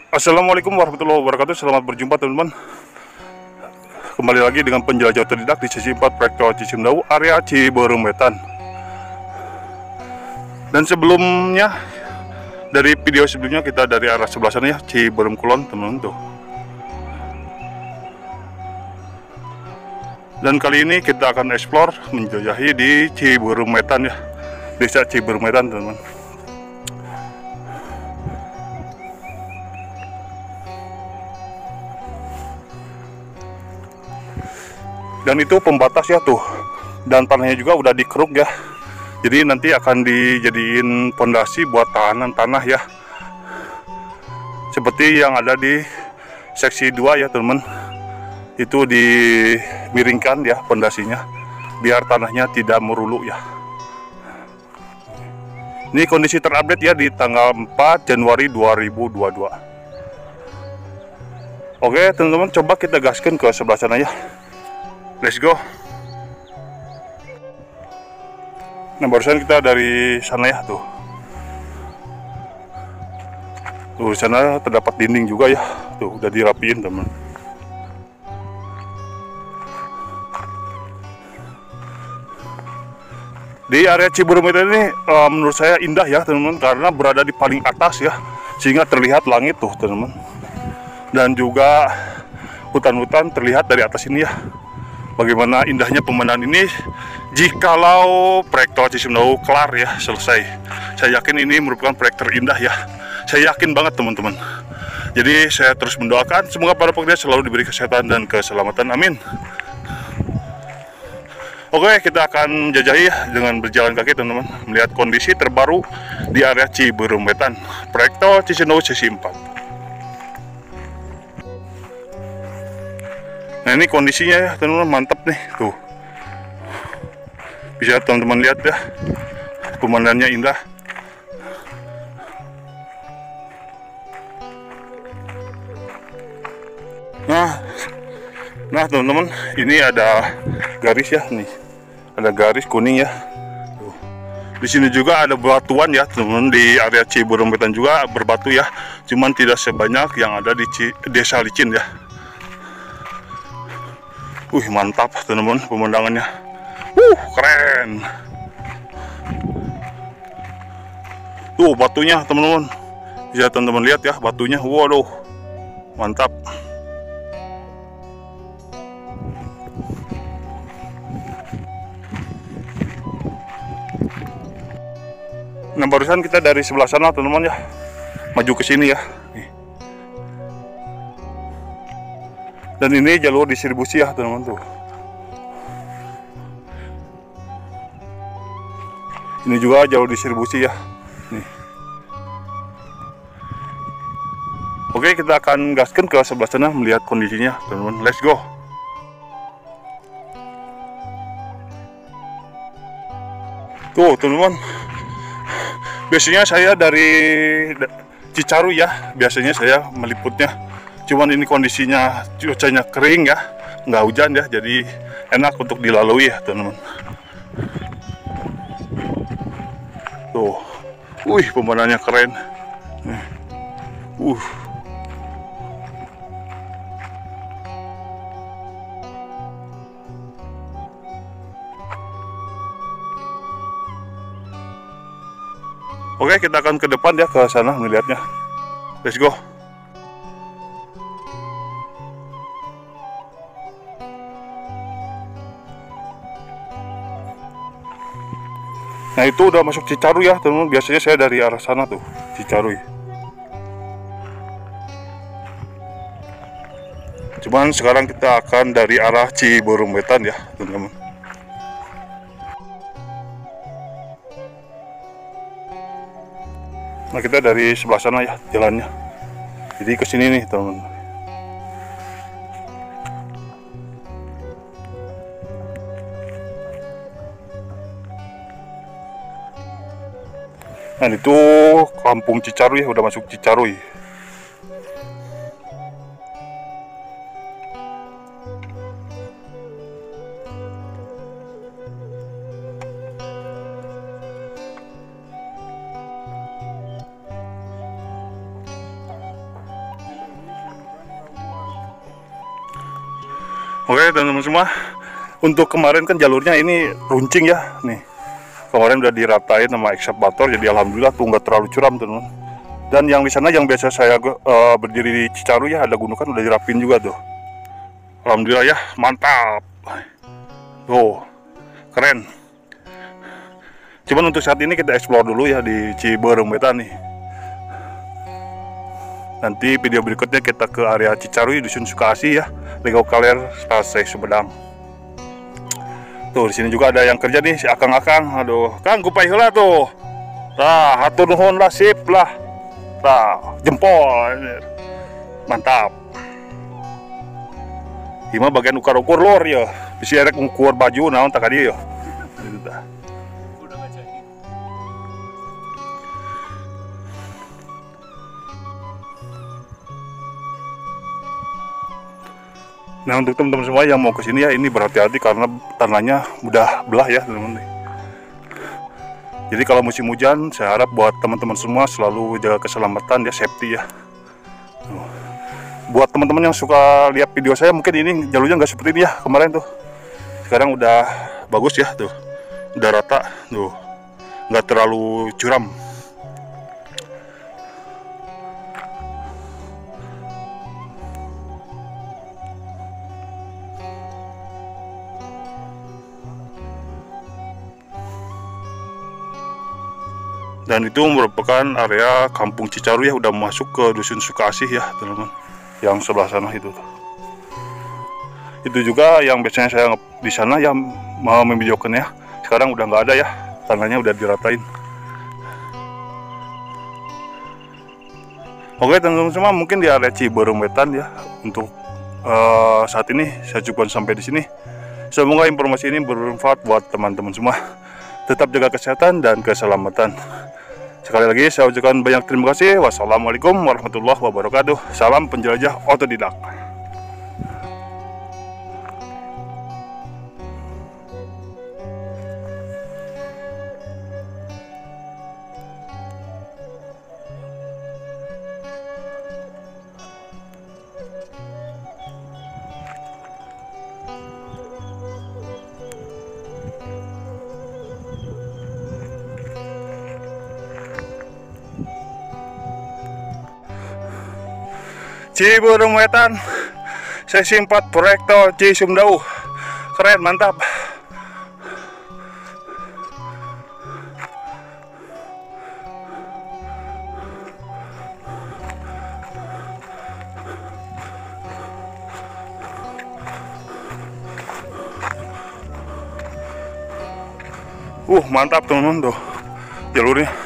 Assalamualaikum warahmatullahi wabarakatuh. Selamat berjumpa teman-teman. Kembali lagi dengan penjelajah otodidak di sesi 4 proyek tol Cisimdau area Ciberem Wetan. Dan sebelumnya, dari video sebelumnya kita dari arah sebelah sana ya, Ciberem Kulon teman-teman tuh. Dan kali ini kita akan explore menjelajahi di Ciberem Wetan ya, desa Ciberem Wetan teman-teman. Dan itu pembatas ya tuh, dan tanahnya juga udah dikeruk ya, jadi nanti akan dijadiin pondasi buat tahanan tanah ya, seperti yang ada di seksi 2 ya teman-teman. Itu dimiringkan ya pondasinya biar tanahnya tidak meruluk ya. Ini kondisi terupdate ya di tanggal 4 Januari 2022. Oke teman-teman, coba kita gaskan ke sebelah sana ya. Let's go. Nah, barusan kita dari sana ya tuh. Tuh di sana terdapat dinding juga ya. Tuh udah dirapiin teman. Di area Ciberem ini menurut saya indah ya teman-teman, karena berada di paling atas ya, sehingga terlihat langit tuh teman-teman. Dan juga hutan-hutan terlihat dari atas ini ya. Bagaimana indahnya pemandangan ini jikalau proyek tol Cisimdau kelar ya, selesai. Saya yakin ini merupakan proyek terindah ya. Saya yakin banget teman-teman. Jadi saya terus mendoakan semoga para pekerja selalu diberi kesehatan dan keselamatan. Amin. Oke, kita akan menjajahi dengan berjalan kaki teman-teman, melihat kondisi terbaru di area Ciberem Wetan, proyek tol Cisimdau sesi 4. Nah ini kondisinya ya teman-teman, mantap nih tuh. Bisa teman-teman lihat ya, pemandangannya indah. Nah teman-teman, ini ada garis ya nih, ada garis kuning ya. Tuh. Di sini juga ada batuan ya teman-teman, di area Ciberem Wetan juga berbatu ya, cuman tidak sebanyak yang ada di desa Licin ya. Mantap teman-teman pemandangannya. Keren. Tuh batunya teman-teman. Bisa teman-teman lihat ya batunya. Waduh. Mantap. Nah, barusan kita dari sebelah sana teman-teman ya. Maju ke sini ya. Dan ini jalur distribusi ya teman-teman tuh. Ini juga jalur distribusi ya. Nih. Oke, kita akan gaskan ke sebelah sana melihat kondisinya teman-teman. Let's go. Tuh teman-teman. Biasanya saya dari Cicaru ya. Biasanya saya meliputnya. Cuman ini kondisinya cuacanya kering ya, nggak hujan ya, jadi enak untuk dilalui ya teman-teman. Tuh, pemandangannya keren. Oke, kita akan ke depan ya, ke sana melihatnya. Let's go. Nah itu udah masuk Cicaru ya teman-teman. Biasanya saya dari arah sana tuh, Cicaru. Cuman sekarang kita akan dari arah Ciberem Wetan ya teman-teman. Nah kita dari sebelah sana ya jalannya. Jadi ke sini nih teman-teman. Nah itu kampung Cicaru ya, udah masuk Cicaru. Oke teman-teman semua, untuk kemarin kan jalurnya ini runcing ya nih. Kemarin udah diratain sama ekskavator, jadi alhamdulillah tuh nggak terlalu curam teman-teman. Dan yang di sana yang biasa saya berdiri di Cicaru ya, ada gundukan udah dirapin juga tuh. Alhamdulillah ya, mantap. Tuh, keren. Cuman untuk saat ini kita explore dulu ya di Ciberem Wetan nih. Nanti video berikutnya kita ke area Cicaruy, Dusun Sukasih ya, Legau Kaler, Tasai Sumedang. Tuh di sini juga ada yang kerja nih, si Akang-akang. Aduh, Kang kupai heula tuh. Tah, hatur nuhun lah, sip lah. Tah, jempol. Mantap. Ima bagian ukar-ukur lor ya. Bisa erek ngukur baju naon tak dia ya. Gitu tah. Nah untuk teman-teman semua yang mau ke sini ya, ini berhati-hati karena tanahnya mudah belah ya teman-teman. Jadi kalau musim hujan, saya harap buat teman-teman semua selalu jaga keselamatan ya, safety ya. Buat teman-teman yang suka lihat video saya, mungkin ini jalurnya nggak seperti ini ya kemarin tuh. Sekarang udah bagus ya tuh, udah rata tuh, nggak terlalu curam. Dan itu merupakan area Kampung Cicaruy ya, udah masuk ke Dusun Sukasih ya teman-teman, yang sebelah sana itu. Itu juga yang biasanya saya di sana yang mau memvideokan ya. Sekarang udah nggak ada ya, tanahnya udah diratain. Oke teman-teman semua, mungkin di area Ciberem Wetan ya untuk saat ini saya cukupkan sampai di sini. Semoga informasi ini bermanfaat buat teman-teman semua. Tetap jaga kesehatan dan keselamatan. Sekali lagi saya ucapkan banyak terima kasih. Wassalamualaikum warahmatullahi wabarakatuh. Salam penjelajah otodidak. Ciberem Wetan, sesi 4 proyek tol Cisumdawu. Keren, mantap. Mantap teman-teman tuh jalurnya.